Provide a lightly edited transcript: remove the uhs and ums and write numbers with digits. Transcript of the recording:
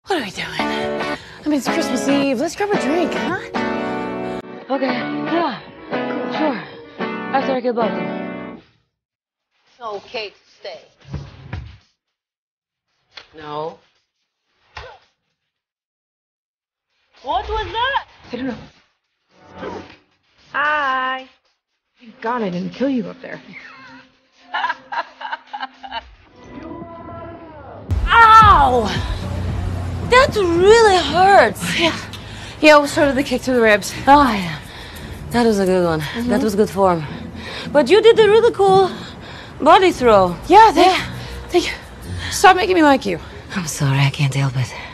What are we doing? I mean, it's Christmas Eve. Let's grab a drink, huh? Okay, yeah, cool, sure. After I get back then. It's okay to stay. No. What was that? I don't know. Hi. Thank God I didn't kill you up there. Ow! That really hurts. Yeah. Yeah, sort of the kick through the ribs. Oh, yeah. That was a good one. That was good form. But you did a really cool body throw. Yeah, thank you. Stop making me like you. I'm sorry, I can't help it.